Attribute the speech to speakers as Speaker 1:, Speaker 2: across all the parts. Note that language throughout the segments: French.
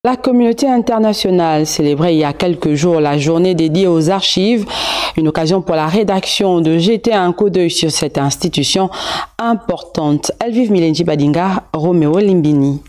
Speaker 1: La communauté internationale célébrait il y a quelques jours la journée dédiée aux archives, une occasion pour la rédaction de jeter un coup d'œil sur cette institution importante. Elvive Milenji Badinga, Roméo Limbini.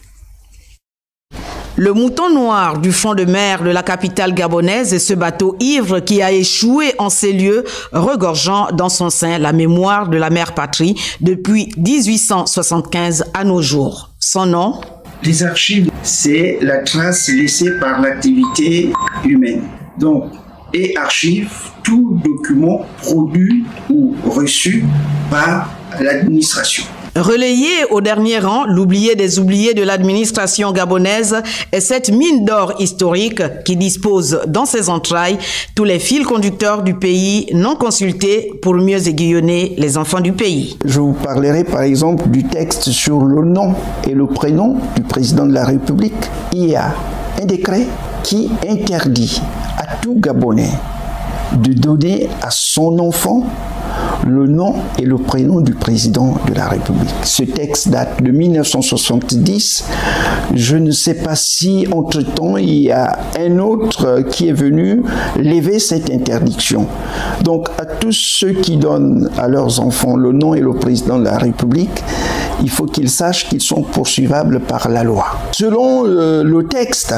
Speaker 2: Le mouton noir du fond de mer de la capitale gabonaise est ce bateau ivre qui a échoué en ces lieux, regorgeant dans son sein la mémoire de la mère patrie depuis 1875 à nos jours. Son nom ?
Speaker 3: Les archives, c'est la trace laissée par l'activité humaine. Donc, et archive, tout document produit ou reçu par l'administration.
Speaker 2: Relayé au dernier rang, l'oublié des oubliés de l'administration gabonaise est cette mine d'or historique qui dispose dans ses entrailles tous les fils conducteurs du pays non consultés pour mieux aiguillonner les enfants du pays.
Speaker 3: Je vous parlerai par exemple du texte sur le nom et le prénom du président de la République. Il y a un décret qui interdit à tout Gabonais de donner à son enfant le nom et le prénom du président de la République. Ce texte date de 1970. Je ne sais pas si, entre-temps, il y a un autre qui est venu lever cette interdiction. Donc, à tous ceux qui donnent à leurs enfants le nom et le président de la République, il faut qu'ils sachent qu'ils sont poursuivables par la loi. Selon le texte,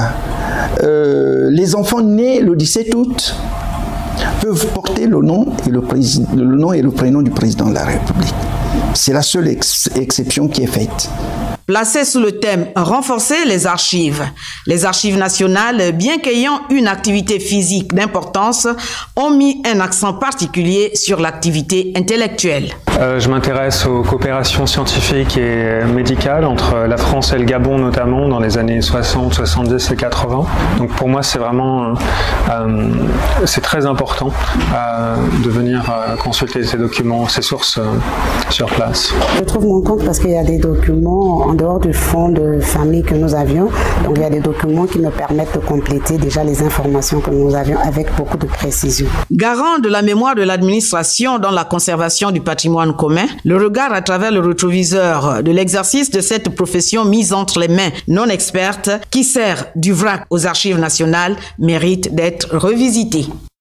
Speaker 3: les enfants nés le 17 août peuvent porter le nom et le prénom du président de la République. C'est la seule exception qui est faite.
Speaker 2: Placé sous le thème « Renforcer les archives », les archives nationales, bien qu'ayant une activité physique d'importance, ont mis un accent particulier sur l'activité intellectuelle.
Speaker 4: Je m'intéresse aux coopérations scientifiques et médicales entre la France et le Gabon notamment dans les années 60, 70 et 80. Donc pour moi c'est vraiment c'est très important de venir consulter ces documents, ces sources sur place.
Speaker 5: Je trouve mon compte parce qu'il y a des documents en dehors du fonds de famille que nous avions. Donc il y a des documents qui me permettent de compléter déjà les informations que nous avions avec beaucoup de précision.
Speaker 2: Garant de la mémoire de l'administration dans la conservation du patrimoine commun, le regard à travers le rétroviseur de l'exercice de cette profession mise entre les mains non expertes qui sert du vrac aux archives nationales mérite d'être revisité.